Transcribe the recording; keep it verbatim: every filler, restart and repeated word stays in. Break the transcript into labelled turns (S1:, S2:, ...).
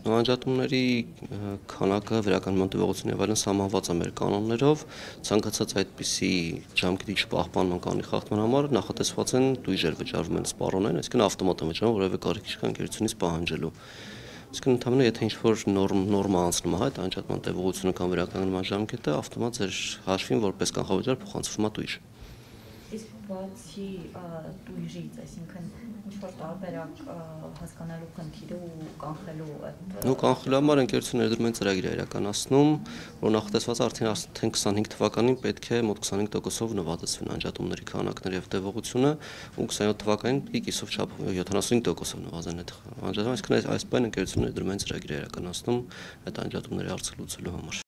S1: Անջատումների քանակը վերականգնման տևողությունը եւ այլն սահմանված է մեր կանոններով, ցանկացած այդպիսի ջանքերի չպահպանման կանոնի խախտման համար նախատեսված են տույժեր վճարվում են սպառոնեն, այսինքն ավտոմատ են վճարվում որևէ կարիք չկա ընկերությունից պահանջելու։ Իսկն ընդհանրապես եթե ինչ-որ նորմ նորմա անցնում է այդ անջատման տևողությունը կամ վերականգնման ժամկետը, ավտոմատ ձեր հաշվին որպես կանխավճար փոխանցվում է տույժ։
S2: Իսկ բացի տույժից, այսինքն ինչ-որ տարբերակ հասկանալու խնդիրը ու կանխելու այդ
S1: Ու կանխելու համար ընկերությունը ներդրում են ծրագիր իրականացնում, որ նախատեսված արդեն արդեն քսանհինգ թվականին պետք է մոտ քսանհինգ տոկոսով նվազեցվեն անջատումների քանակները եւ տևողությունը, ու քսանյոթ թվականին կիսով չափով յոթանասունհինգ տոկոսով նվազեն այդ անջատումը, այսինքն այս բան ընկերությունը ներդրում են ծրագիր իրականացնում այդ անջատումների հարցը լուծելու համար։